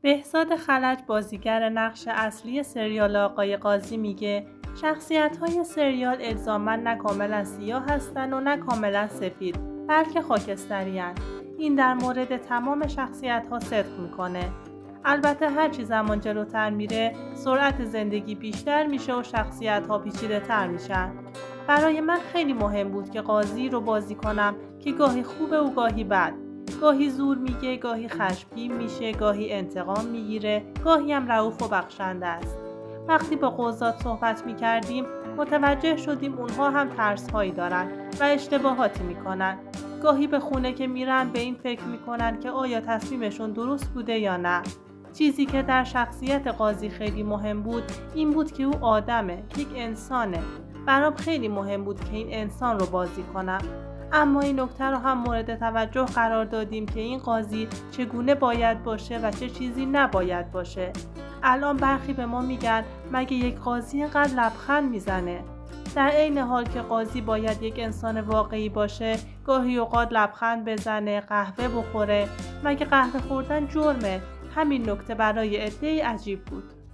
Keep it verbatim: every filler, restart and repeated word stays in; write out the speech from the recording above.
بهزاد خلج، بازیگر نقش اصلی سریال آقای قاضی، میگه شخصیت‌های سریال الزاماً نه کاملا سیاه هستن و نه کاملا سفید، بلکه خاکستری‌اند. این در مورد تمام شخصیت‌ها صدق میکنه. البته هر چی زمان جلوتر میره، سرعت زندگی بیشتر میشه و شخصیت‌ها پیچیده‌تر میشن. برای من خیلی مهم بود که قاضی رو بازی کنم که گاهی خوبه و گاهی بد. گاهی زور میگه، گاهی خشمگین میشه، گاهی انتقام میگیره، گاهی هم رئوف و بخشنده است. وقتی با قضات صحبت میکردیم متوجه شدیم اونها هم ترس‌هایی دارن و اشتباهاتی میکنن. گاهی به خونه که میرن به این فکر میکنن که آیا تصمیمشون درست بوده یا نه. چیزی که در شخصیت قاضی خیلی مهم بود این بود که او آدمه، یک انسانه. برام خیلی مهم بود که این انسان رو بازی کنم. اما این نکته رو هم مورد توجه قرار دادیم که این قاضی چگونه باید باشه و چه چیزی نباید باشه. الان برخی به ما میگن مگه یک قاضی اینقدر لبخند میزنه؟ در عین حال که قاضی باید یک انسان واقعی باشه، گاهی اوقات لبخند بزنه، قهوه بخوره. مگه قهوه خوردن جرمه؟ همین نکته برای عده‌ای عجیب بود.